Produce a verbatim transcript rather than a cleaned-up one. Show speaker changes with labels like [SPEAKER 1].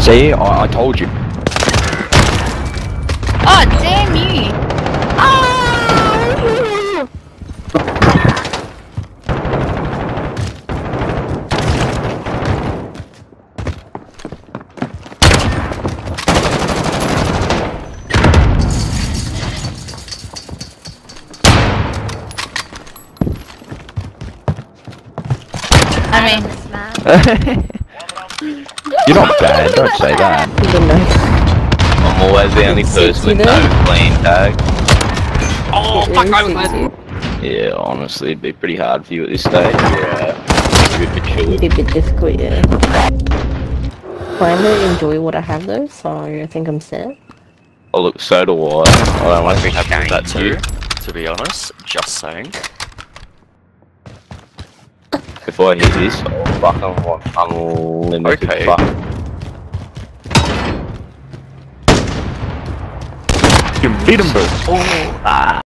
[SPEAKER 1] See, I, I told you.
[SPEAKER 2] Oh, damn you! Ah! I mean,
[SPEAKER 1] You're not bad, don't say that.
[SPEAKER 3] I'm always the only person with no clean tag. Oh, fuck, I was. Yeah, honestly, it'd be pretty hard for you at this stage. Yeah. Good for chilling.
[SPEAKER 4] It'd be a bit difficult, yeah. I really enjoy what I have though, so I think I'm set.
[SPEAKER 3] Oh, look, so do I. I don't want to be happy with that
[SPEAKER 5] too,
[SPEAKER 3] too.
[SPEAKER 5] to be honest. Just saying.
[SPEAKER 3] If I hit this, I'll fucking want unlimited
[SPEAKER 5] Okay.
[SPEAKER 3] fuck.
[SPEAKER 1] You beat him, bro.
[SPEAKER 5] Oh, ah.